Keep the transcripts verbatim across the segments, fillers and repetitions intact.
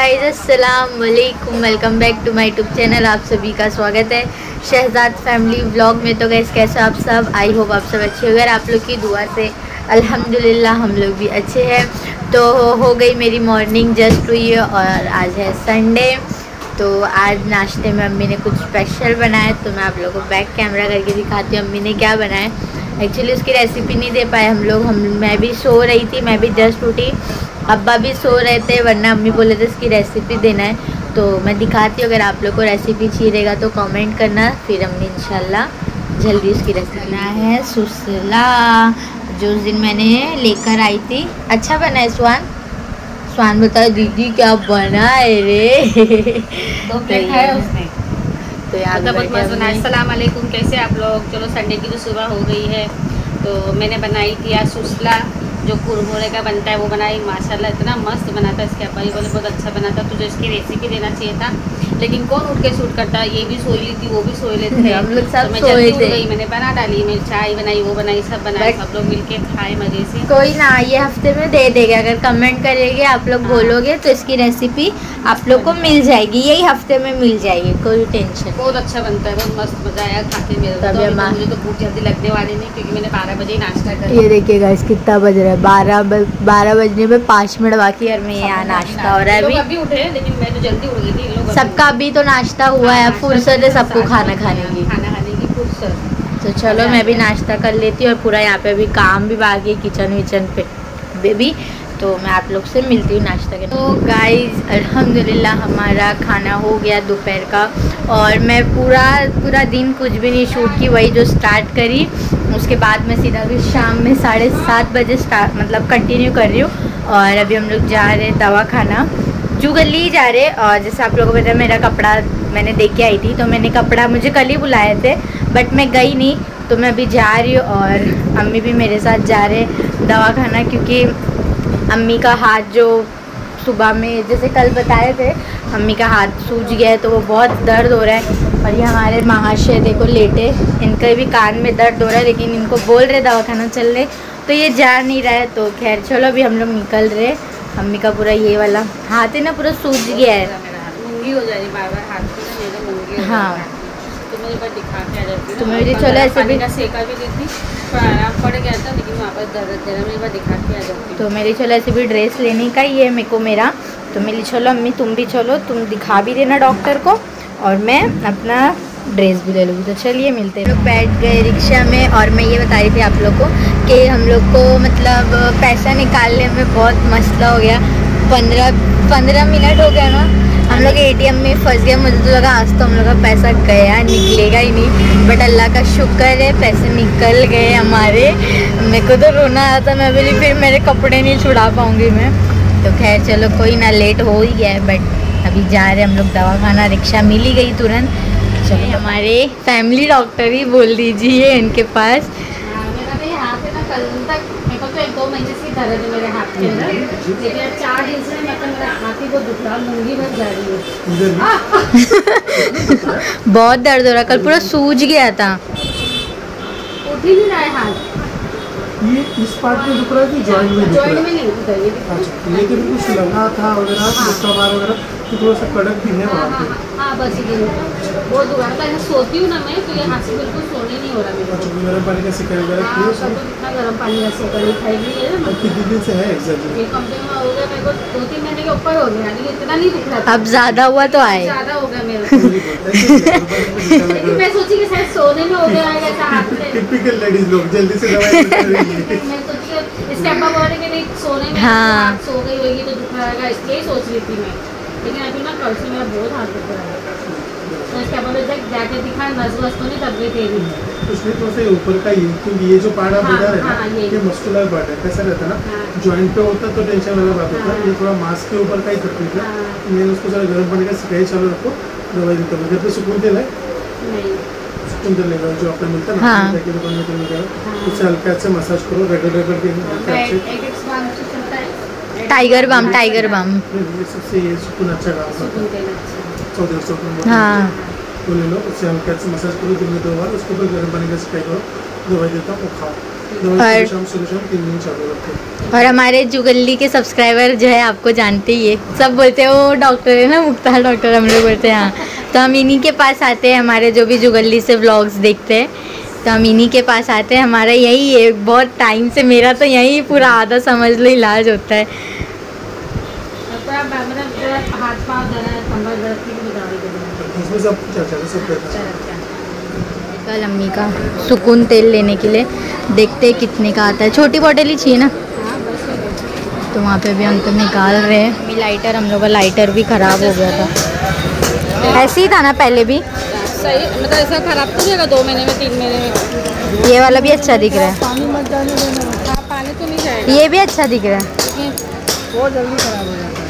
Guys, अस्सलाम वालेकुम, welcome back to my YouTube channel. आप सभी का स्वागत है शहजाद फैमिली व्लॉग में। तो गाइस कैसे आप सब, आई होप आप सब अच्छे हो। आप लोग की दुआ से अल्हम्दुलिल्लाह हम लोग भी अच्छे हैं। तो हो गई मेरी मॉर्निंग जस्ट हुई है और आज है संडे। तो आज नाश्ते में अम्मी ने कुछ स्पेशल बनाया, तो मैं आप लोगों को बैक कैमरा करके दिखाती हूँ अम्मी ने क्या बनाया। एक्चुअली उसकी रेसिपी नहीं दे पाए हम लोग, हम मैं भी सो रही थी, मैं भी जस्ट उठी, अब्बा भी सो रहे थे, वरना अम्मी बोले थे इसकी रेसिपी देना है। तो मैं दिखाती हूँ, अगर आप लोग को रेसिपी चाहिएगा तो कमेंट करना, फिर अम्मी इंशाल्लाह जल्दी उसकी रेसिपी बना है। सुसला जो उस दिन मैंने लेकर आई थी, अच्छा बना है। स्वान स्वान बताओ दीदी क्या बना है रे। दो प्लेट खाया उसने तो यार बहुत मस्त बना है। अस्सलाम वालेकुम, कैसे आप लोग। चलो संडे की तो सुबह हो गई है, तो मैंने बनाई थी आज सुसला जो कुरमुरे का बनता है वो बनाई। माशाल्लाह इतना मस्त बना था। इसके अब्बा बोले बहुत अच्छा बना था, तुझे इसकी रेसिपी देना चाहिए था, लेकिन कौन उठ के शूट करता है। ये भी सोई ली थी, वो भी सोए लेते थे, हम लोग सब तो मैं सोए जल्दी उठ थे। गई, मैंने बना डाली, मैं चाय बनाई, वो बनाई, सब बनाए, सब लोग मिलके खाए मजे से। कोई ना, ये हफ्ते में दे देगा, अगर कमेंट करेंगे आप लोग, हाँ। बोलोगे तो इसकी रेसिपी आप लोग को मिल जाएगी, यही हफ्ते में मिल जाएगी, कोई टेंशन। बहुत अच्छा बनता है, बहुत मस्त मजा आया खा के मेरे को। तभी तो हम- मुझे तो भूख जल्दी लगने वाली नहीं, क्योंकि मैंने बारह बजे ही नाश्ता कर ये देखिएगा इस कितना बज रहा है, बारह बारह बजने में पाँच मिनट बाकी है और मैं यहाँ नाश्ता हो रहा है लोग अभी। अभी उठे, लेकिन मैं तो जल्दी उठ गई थी। इन लोग अभी सबका अभी तो नाश्ता हुआ है, फुर्सत है सबको खाना खाने की। खाना खाने की फुर्सत। तो चलो मैं भी नाश्ता कर लेती हूँ, और पूरा यहाँ पे भी काम भी बाकी है किचन विचन पे बेबी। तो मैं आप लोग से मिलती हूँ नाश्ता के। तो गाइज अल्हम्दुलिल्लाह हमारा खाना हो गया दोपहर का, और मैं पूरा पूरा दिन कुछ भी नहीं शूट की, वही जो स्टार्ट करी उसके बाद मैं सीधा भी शाम में साढ़े सात बजे स्टार्ट मतलब कंटिन्यू कर रही हूँ। और अभी हम लोग जा रहे हैं दवा खाना, जू गली जा रहे। और जैसे आप लोगों को पता है मेरा कपड़ा मैंने देख के आई थी, तो मैंने कपड़ा मुझे कल ही बुलाए थे, बट मैं गई नहीं, तो मैं अभी जा रही हूँ। और अम्मी भी मेरे साथ जा रहे दवा खाना, क्योंकि अम्मी का हाथ जो सुबह में जैसे कल बताए थे, अम्मी का हाथ सूज गया है, तो वो बहुत दर्द हो रहा है। और ये हमारे महाशय देखो लेटे, इनके भी कान में दर्द हो रहा है, लेकिन इनको बोल रहे दवाखाना चल रहे, तो ये जा नहीं रहा है। तो खैर चलो अभी हम लोग निकल रहे। अम्मी का पूरा ये वाला हाथ है ना पूरा सूज गया है, मूंगी हो जाएगी बार बार हाथ पे ना, मेरे मूंगी हो हाँ। जाएगी। तो मुझे बस दिखा के आ जाती है। तो मेरी चलो ऐसे भी का सेका भी दी थी, थोड़ा आराम पड़ गया था, लेकिन वापस दर्द दे रहा, मैं बस दिखा के आ जाती। तो मेरी चलो ऐसे भी ड्रेस लेने का ही है मेरे को मेरा, तो मेरी चलो अम्मी तुम भी चलो, तुम दिखा भी देना डॉक्टर को, और मैं अपना ड्रेस भी ले लूँगी। तो चलिए मिलते हैं। लोग बैठ गए रिक्शा में, और मैं ये बता रही थी आप लोग को कि हम लोग को मतलब पैसा निकालने में बहुत मसला हो गया। पंद्रह पंद्रह मिनट हो गया ना, हम लोग एटीएम में फंस गए। मुझे तो लगा आज तो हम लोग का पैसा गया, निकलेगा ही नहीं, बट अल्लाह का शुक्र है पैसे निकल गए हमारे। मेरे को तो रोना आया था, मैं बोली फिर मेरे कपड़े नहीं छुड़ा पाऊँगी मैं। तो खैर चलो कोई ना, लेट हो ही गया है, बट अभी जा रहे हम लोग दवा खाना, रिक्शा मिल ही गई तुरंत। चलिए हमारे फैमिली डॉक्टर ही बोल दीजिए इनके पास। मेरा तो ये हाथ है ना, कल तक मेरे को तो एक दो महीने से दर्द है मेरे हाथ के अंदर, लेकिन अब चार दिन से मतलब मेरा हाथ ही बहुत दुख रहा, मूंगी भर जा रही है। बहुत दर्द हो रहा, कल पूरा सूज गया था, उठ ही नहीं रहा है हाथ। ये इस पार्ट में दुख रहा है कि जॉइंट में दुख जॉइंट रहा में है? नहीं उधर ये भी। अच्छा, लेकिन कुछ लगा था वगैरह, मुक्का मार वगैरह, तो थोड़ा सा कड़क भी है हाँ वहाँ हाँ पे। हाँ, बस ये बहुत दुख रहा था। ऐसे सोती हूँ ना मैं, तो ये हाथ से बिल्कुल सोने नहीं हो रहा मेरे को। अच्छा, गर्म पानी का सिक्का वगैरह हाँ, किए कल उसमें? तो कितना गर्म पानी का सेका नहीं खाई भी है ना। और कितने दिन से है एग्जैक्टली? ये कम से कम हो गया मेरे को दो तीन महीने के ऊपर हो गया, लेकिन इतना नहीं दिख रहा था। अब ज़्यादा हुआ तो आए। ज़्यादा हो गया मेरे को। लेकिन मैं सोची कि शायद सोने में हो गया है ऐसा हाथ में। टिपिकल लेडीज लोग जल्दी से दवाई लेते मैं सोची कि इसके अब्बा बोल रहे कि नहीं सोने में हाँ। हाथ सो गई होगी तो दुख रहेगा, इसलिए ही सोच रही थी मैं। लेकिन अभी ना कल से मेरा बहुत हाथ दुख रहा है, तो इसके अब्बा बोले जाके दिखा, नस वस तो नहीं तबीयत तेरी है। उसमें थोड़ा सा ऊपर का ये, क्योंकि ये जो पार्ट आप हाँ, बता रहे हाँ, हैं ना, ये। ये मस्कुलर पार्ट है, कैसा रहता है ना, हाँ। जॉइंट पे होता तो टेंशन वाला बात होता है, हाँ। ये थोड़ा मांस के ऊपर का ही तकलीफ है। हाँ। मैंने उसको जरा गर्म पानी का सिकाई चालू रखो, दवाई देता हूँ। घर पे सुकून तेल है, नहीं सुकून तेल लेगा जो आपने मिलता है ना, हाँ। की दुकान में तेल मिलेगा, हाँ। उससे हल्का से मसाज करो, रगड़ रगड़ के हल्का से। एक एक बार से चलता है टाइगर बाम, टाइगर बाम। ये सबसे ये सुकून अच्छा काम करता सुकून है। देना अच्छा। चौदह सौ हाँ। तो ले लो, उससे हल्का से मसाज करो दिन में दो बार, उसके ऊपर गर्म पानी का सिकाई करो, दवाई देता हूँ वो खाओ, सुबह शाम सुबह शाम तीन दिन चालू रखते हैं। और हमारे जुगल्ली के सब्सक्राइबर जो है आपको जानते ही है, सब बोलते हैं वो डॉक्टर है ना, मुख्तार डॉक्टर, हम लोग बोलते हैं हाँ। तो हम इन्हीं के पास आते हैं, हमारे जो भी जुगल्ली से व्लॉग्स देखते हैं तो हम इन्हीं के पास आते हैं। हमारा यही है, बहुत टाइम से मेरा तो यही पूरा आधा समझ लो इलाज होता है। हाथ पाँव कंबल दर्द की भी दवाई दे देंगे। इसमें सब चर्चा है, सब रहता है। कल अम्मी का सुकून तेल लेने के लिए देखते हैं कितने का आता है। छोटी बॉटल ही चाहिए ना, तो वहाँ पे भी अंकल निकाल रहे हैं। अम्मी लाइटर, हम लोग का लाइटर भी ख़राब हो गया था, ऐसे ही था ना पहले भी। सही मतलब ऐसा खराब तो नहीं होगा दो महीने में, तीन महीने में। ये वाला भी अच्छा दिख रहा है, पानी मत जाने देना। हाँ पानी तो नहीं जाएगा। ये भी अच्छा दिख रहा है। बहुत जल्दी खराब हो जाता है।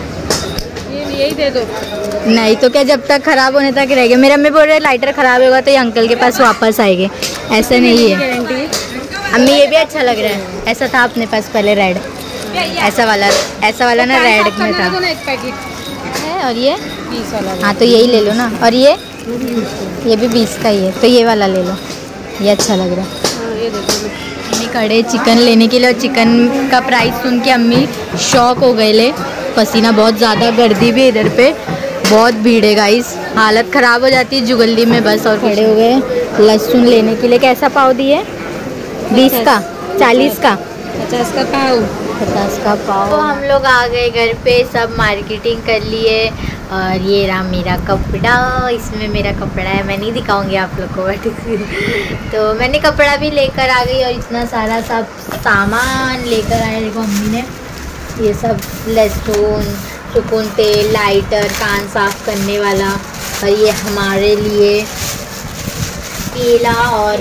ये यही दे दो। नहीं तो क्या, जब तक खराब होने तक रहेगा। मेरे अम्मी बोल रहे लाइटर खराब होगा तो ये अंकल के पास वापस आएंगे, ऐसा नहीं है। अम्मी ये भी अच्छा लग रहा है, ऐसा था अपने पास पहले रेड, ऐसा वाला, ऐसा वाला ना रेड में था। एक पैकेट है और ये बीस वाला। हाँ तो यही ले लो ना, और ये ये भी बीस का ही है, तो ये वाला ले लो, ये अच्छा लग रहा है। ये देखो अम्मी खड़े चिकन लेने के लिए, और चिकन का प्राइस सुन के अम्मी शॉक हो गए ले। पसीना बहुत ज़्यादा, गर्दी भी इधर पे बहुत भीड़ है गाइस, हालत ख़राब हो जाती है जुगल्ली में बस। और खड़े हो गए लहसुन लेने के लिए। कैसा पाव दिए? बीस का, चालीस का, पचास का पाव, पचास का पाव। तो हम लोग आ गए घर पे, सब मार्केटिंग कर लिए। और ये रहा मेरा कपड़ा, इसमें मेरा कपड़ा है, मैं नहीं दिखाऊंगी आप लोग को बट तो मैंने कपड़ा भी लेकर आ गई, और इतना सारा सब सामान लेकर आए। देखो अम्मी ने ये सब लहसुन, सुकून तेल, लाइटर, कान साफ करने वाला, और ये हमारे लिए केला और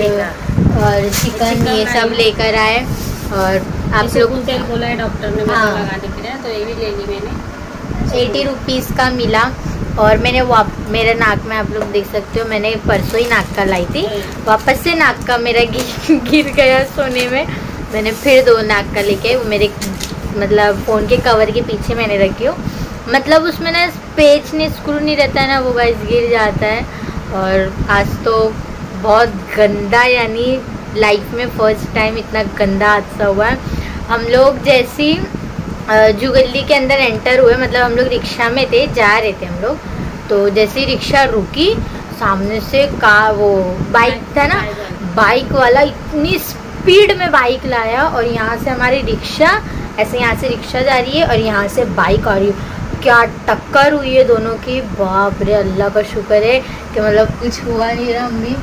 और चिकन, ये सब लेकर आए। और आप लोग तेल बोला है डॉक्टर ने हाँ, लगाने के लिए, तो ये भी ले ली मैंने। एटी रुपीज़ का मिला। और मैंने वाप मेरा नाक में आप लोग देख सकते हो, मैंने परसों ही नाक का लाई थी, वापस से नाक का मेरा गिर गिर गया सोने में। मैंने फिर दो नाक का लेके, वो मेरे मतलब फ़ोन के कवर के पीछे मैंने रखी हो, मतलब उसमें ना पेच नहीं, स्क्रू नहीं रहता है ना, वो गाइस गिर जाता है। और आज तो बहुत गंदा, यानी लाइफ में फर्स्ट टाइम इतना गंदा हादसा हुआ है। हम लोग जैसी जुगल्ली के अंदर एंटर हुए, मतलब हम लोग रिक्शा में थे, जा रहे थे हम लोग, तो जैसे रिक्शा रुकी, सामने से कार, वो बाइक था ना, बाइक वाला इतनी स्पीड में बाइक लाया, और यहाँ से हमारी रिक्शा, ऐसे यहाँ से रिक्शा जा रही है और यहाँ से बाइक आ रही है, क्या टक्कर हुई है दोनों की। बाप रे, अल्लाह का शुक्र है कि मतलब कुछ हुआ नहीं रहा। अम्मी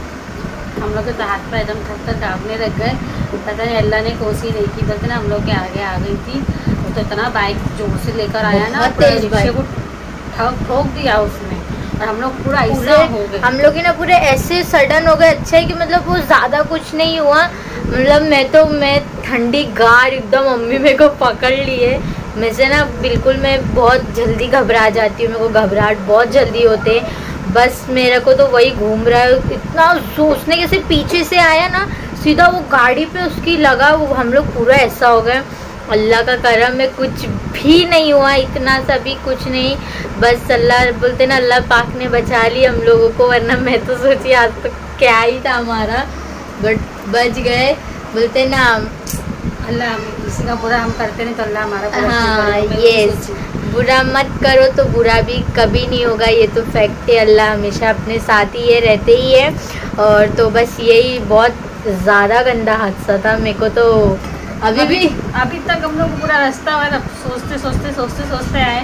हम लोग के तो हाथ पर एकदम थक कर काँपने लग गए, पता नहीं अल्लाह ने कोशिश नहीं की, बल्कि ना हम लोग के आगे आ गई थी, तो इतना बाइक जोर से लेकर आया ना, रिक्शे को ठोक ठोक दिया उसने, और हम लोग पूरा ऐसा हो गए। हम लोग ना पूरे ऐसे सडन हो गए। अच्छा है कि मतलब वो ज़्यादा कुछ नहीं हुआ, मतलब मैं तो मैं ठंडी गार एकदम अम्मी मेरे को पकड़ ली है। मैं से ना बिल्कुल मैं बहुत जल्दी घबरा जाती हूँ, मेरे को घबराहट बहुत जल्दी होते हैं। बस मेरे को तो वही घूम रहा है, इतना सोचने कैसे पीछे से आया ना, सीधा वो गाड़ी पे उसकी लगा, वो हम लोग पूरा ऐसा हो गए। अल्लाह का करम में कुछ भी नहीं हुआ, इतना सा भी कुछ नहीं, बस अल्लाह बोलते ना, अल्लाह पाक ने बचा ली हम लोगों को, वरना मैं तो सोची आज तो क्या ही था हमारा, बट बच गए। बोलते ना अल्लाह, किसी का बुरा हम करते नहीं तो अल्लाह हमारा बुरा हाँ, ये बुरा मत करो तो बुरा भी कभी नहीं होगा, ये तो फैक्ट है। अल्लाह हमेशा अपने साथ ही है, रहते ही है। और तो बस यही बहुत ज़्यादा गंदा हादसा था। मेरे को तो अभी भी अभी तक हम लोग पूरा रास्ता हुआ, सोचते सोचते सोचते सोचते आए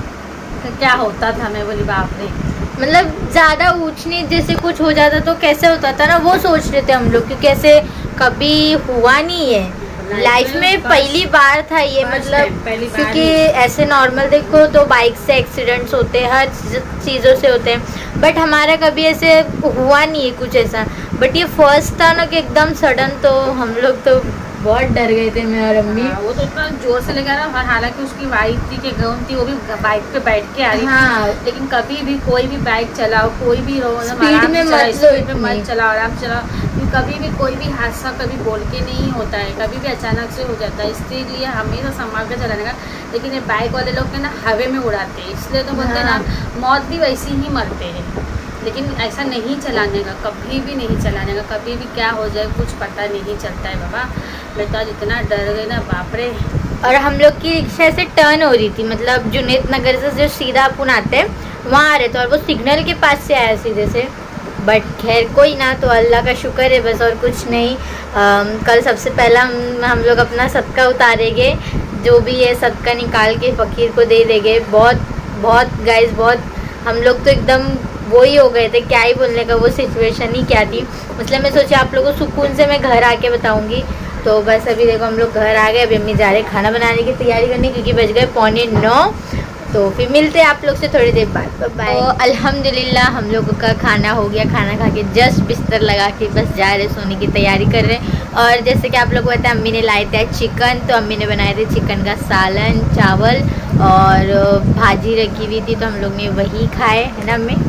तो क्या होता था। मैं बोली बाप रे, मतलब ज़्यादा ऊंच नीच जैसे कुछ हो जाता तो कैसे होता था ना, वो सोच रहे थे हम लोग, क्योंकि ऐसे कभी हुआ नहीं है लाइफ में, पहली बार था ये, मतलब क्योंकि ऐसे नॉर्मल देखो तो बाइक से एक्सीडेंट्स होते हैं, हर चीज़ों से होते हैं, बट हमारा कभी ऐसे हुआ नहीं है कुछ ऐसा। बट ये फर्स्ट था ना कि एकदम सडन, तो हम लोग तो बहुत डर गए थे, मैं और अम्मी। वो तो इतना जोर से लगा रहा, हालांकि उसकी वाइफ थी कि गौन थी, वो भी बाइक पे बैठ के आ रही हाँ। थी। लेकिन कभी भी कोई भी बाइक चलाओ, कोई भी स्पीड में मत स्पीड में मत चलाओ, आराम चलाओ। कभी भी कोई भी हादसा कभी बोल के नहीं होता है, कभी भी अचानक से हो जाता है, इसलिए हमेशा संभाल कर चलाने का। लेकिन ये बाइक वाले लोग ना हवे में उड़ाते हैं, इसलिए तो बोलते हैं ना, मौत भी वैसी ही मरते हैं। लेकिन ऐसा नहीं चलाने का, कभी भी नहीं चलाने का, कभी भी क्या हो जाए कुछ पता नहीं चलता है बाबा। मैं तो आज इतना डर गई ना, बाप रे। और हम लोग की रिक्शा से टर्न हो रही थी, मतलब जुनेद नगर से जो सीधा अपन आते हैं वहाँ आ रहे थे और वो सिग्नल के पास से आया सीधे से। बट खैर कोई ना, तो अल्लाह का शुक्र है बस, और कुछ नहीं। आ, कल सबसे पहला हम, हम लोग अपना सदका उतारेंगे, जो भी है सदका निकाल के फ़कीर को दे देंगे। बहुत बहुत गाइस, बहुत हम लोग तो एकदम वो ही हो गए थे, क्या ही बोलने का, वो सिचुएशन ही क्या थी। मतलब मैं सोचा आप लोगों को सुकून से मैं घर आके बताऊंगी। तो बस अभी देखो हम लोग घर आ गए, अभी अम्मी जा रहे खाना बनाने की तैयारी करने, क्योंकि बज गए पौने नौ। तो फिर मिलते हैं आप लोग से थोड़ी देर बाद, बाय। तो अल्हम्दुलिल्लाह हम लोगों का खाना हो गया, खाना खा के जस्ट बिस्तर लगा के बस जा रहे सोने की तैयारी कर रहे हैं। और जैसे कि आप लोग को पता है अम्मी ने लाए थे चिकन, तो अम्मी ने बनाए थे चिकन का सालन, चावल और भाजी रखी हुई थी, तो हम लोग ने वही खाए, है ना अम्मी?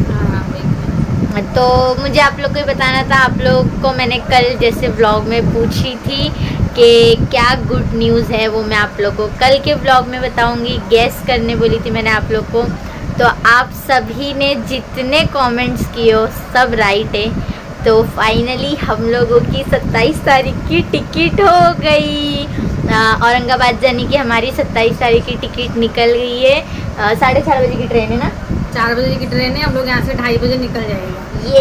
तो मुझे आप लोग को ही बताना था, आप लोग को मैंने कल जैसे व्लॉग में पूछी थी कि क्या गुड न्यूज़ है, वो मैं आप लोग को कल के व्लॉग में बताऊंगी। गैस करने बोली थी मैंने आप लोग को, तो आप सभी ने जितने कमेंट्स किए हो सब राइट है। तो फाइनली हम लोगों की सत्ताईस तारीख की टिकट हो गई, औरंगाबाद जाने की हमारी सत्ताईस तारीख की टिकट निकल गई है। साढ़े चार बजे की ट्रेन है ना, चार बजे की ट्रेन है, हम लोग यहाँ से ढाई बजे निकल जाएंगे।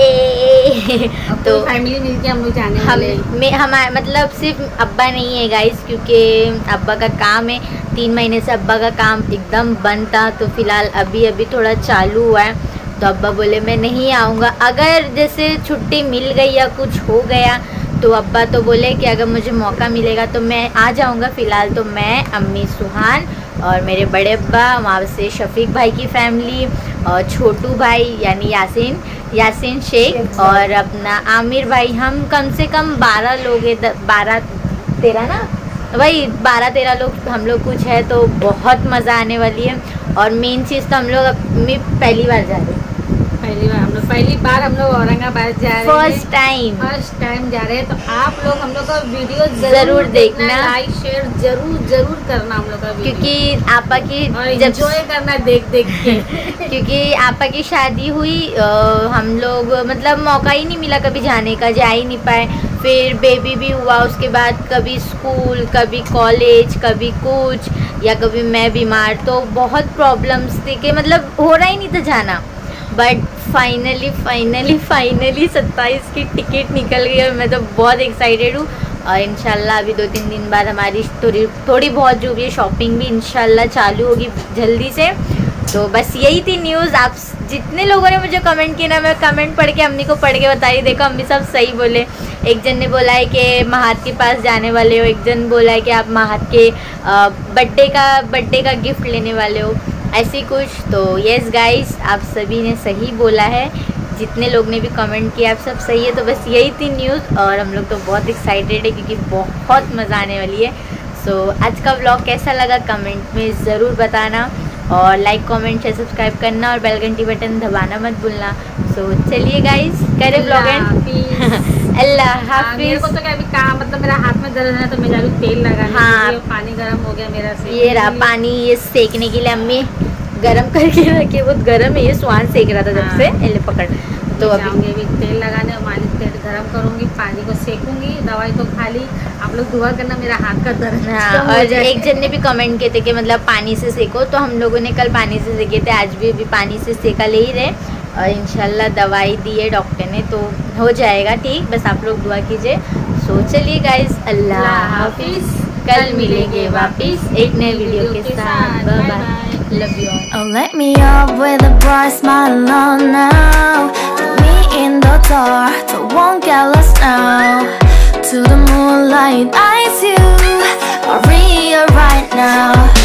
ये तो फैमिली मिलके हम लोग जाने वाले हैं। मैं हमारे मतलब सिर्फ अब्बा नहीं है गाइस, क्योंकि अब्बा का काम है, तीन महीने से अब्बा का काम एकदम बंद था, तो फिलहाल अभी अभी थोड़ा चालू हुआ है। तो अब्बा बोले मैं नहीं आऊँगा, अगर जैसे छुट्टी मिल गई या कुछ हो गया तो अब्बा तो बोले कि अगर मुझे मौका मिलेगा तो मैं आ जाऊँगा। फ़िलहाल तो मैं, अम्मी सुहान और मेरे बड़े अब्बा, वहाँ से शफीक भाई की फैमिली और छोटू भाई यानी यासीन यासीन शेख और अपना आमिर भाई, हम कम से कम बारह लोग हैं, बारह तेरह ना भाई, बारह तेरह लोग हम लोग कुछ है, तो बहुत मज़ा आने वाली है। और मेन चीज़ तो हम लोग अपनी पहली बार जा रहे हैं, पहली बार हम लोग पहली बार हम लोग औरंगाबाद जा रहे हैं, फर्स्ट टाइम फर्स्ट टाइम जा रहे हैं। तो आप लोग हम लोग का वीडियो जरूर, जरूर देखना, लाइक शेयर जरूर जरूर करना हम लोग का वीडियो, क्योंकि आपा की जब एंजॉय करना देख देख के क्योंकि आपा की शादी हुई, आ, हम लोग मतलब मौका ही नहीं मिला कभी जाने का, जा ही नहीं पाए। फिर बेबी भी हुआ, उसके बाद कभी स्कूल, कभी कॉलेज, कभी कुछ, या कभी मैं बीमार, तो बहुत प्रॉब्लम्स थी कि मतलब हो रहा ही नहीं था जाना। बट फाइनली फाइनली फाइनली सत्ताईस की टिकट निकल गई और मैं तो बहुत एक्साइटेड हूँ। और इंशाल्लाह अभी दो तीन दिन बाद हमारी थोड़ी थोड़ी बहुत जो भी शॉपिंग भी इंशाल्लाह चालू होगी जल्दी से। तो बस यही थी न्यूज़। आप जितने लोगों ने मुझे कमेंट किया ना, मैं कमेंट पढ़ के अम्मी को पढ़ के बताई, देखो अम्मी सब सही बोले। एक जन ने बोला है कि महात के पास जाने वाले हो, एक जन बोला है कि आप महात के बर्थडे का बर्थडे का गिफ्ट लेने वाले हो, ऐसी कुछ। तो यस गाइस, आप सभी ने सही बोला है, जितने लोग ने भी कमेंट किया आप सब सही है। तो बस यही थी न्यूज़ और हम लोग तो बहुत एक्साइटेड है क्योंकि बहुत मज़ा आने वाली है। सो so, आज का व्लॉग कैसा लगा कमेंट में ज़रूर बताना और लाइक कमेंट शेयर सब्सक्राइब करना और बेल घंटी बटन दबाना मत भूलना। सो so, चलिए गाइस करे व्लॉग एंड अल्लाह हाफिज़। मेरे को तो क्या अभी काम मतलब मेरा हाथ में दर्द है तो मैं जा रही हूँ तेल लगाने। हाँ, पानी गर्म हो गया मेरा से, ये रहा पानी, ये सेकने के लिए अम्मी गरम करके रखे, बहुत गर्म है, ये सुहान सेक रहा था जब से। एले पकड़, तो अभी अभी तेल लगाने और मालिश तेल गरम करूँगी, पानी को सेकूंगी, दवाई तो खा ली। आप लोग दुआ करना मेरा हाथ का दर्द। हाँ, और एक जन ने भी कमेंट किए थे कि मतलब पानी से सेको, तो हम लोगों ने कल पानी से सेके थे, आज भी अभी पानी से सेका ले ही रहे और इंशाल्लाह दवाई दी है डॉक्टर ने तो हो जाएगा ठीक। बस आप लोग दुआ कीजिए। सो चलिए गाइस, अल्लाह हाफिज़, कल मिलेंगे वापिस एक नए वीडियो के साथ। Bye bye, love you all. Oh, let me up with a bright smile on now. Put me in the dark, so won't get lost now. To the moonlight, eyes you are real right now.